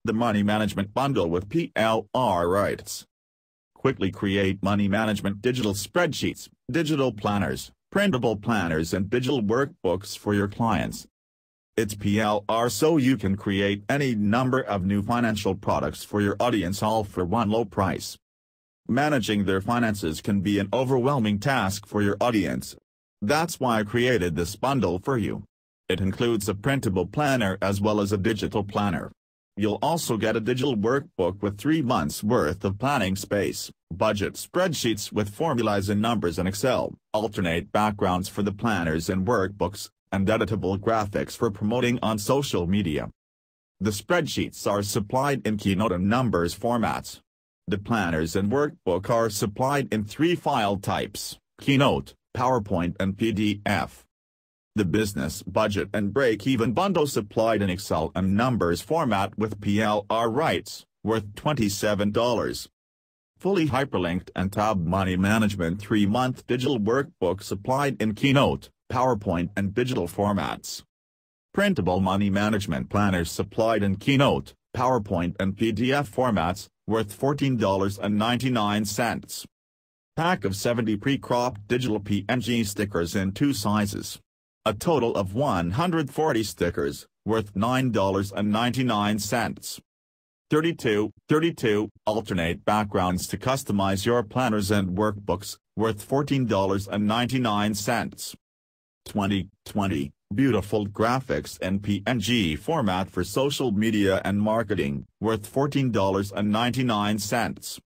The Money Management Bundle with PLR rights. Quickly create money management digital spreadsheets, digital planners, printable planners and digital workbooks for your clients. It's PLR so you can create any number of new financial products for your audience all for one low price. Managing their finances can be an overwhelming task for your audience. That's why I created this bundle for you. It includes a printable planner as well as a digital planner. You'll also get a digital workbook with 3 months' worth of planning space, budget spreadsheets with formulas in Numbers and Excel, alternate backgrounds for the planners and workbooks, and editable graphics for promoting on social media. The spreadsheets are supplied in Keynote and Numbers formats. The planners and workbook are supplied in 3 file types: Keynote, PowerPoint and PDF. The business budget and break-even bundle supplied in Excel and Numbers format with PLR rights, worth $27. Fully hyperlinked and tab money management 3-month digital workbook supplied in Keynote, PowerPoint and digital formats. Printable money management planners supplied in Keynote, PowerPoint and PDF formats, worth $14.99. Pack of 70 pre-cropped digital PNG stickers in 2 sizes. A total of 140 stickers, worth $9.99. 32 alternate backgrounds to customize your planners and workbooks, worth $14.99. 20 beautiful graphics and PNG format for social media and marketing, worth $14.99.